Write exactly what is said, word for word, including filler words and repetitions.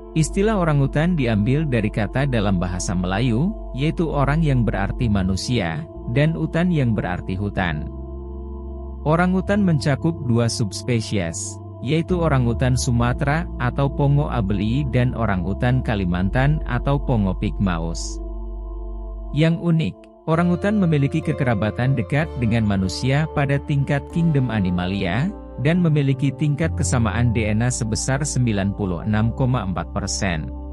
Istilah orangutan diambil dari kata dalam bahasa Melayu, yaitu orang yang berarti manusia, dan utan yang berarti hutan. Orangutan mencakup dua subspesies, yaitu orangutan Sumatera atau Pongo abeli dan orangutan Kalimantan atau Pongo pygmaeus. Yang unik, orangutan memiliki kekerabatan dekat dengan manusia pada tingkat kingdom Animalia, dan memiliki tingkat kesamaan D N A sebesar sembilan puluh enam koma empat persen.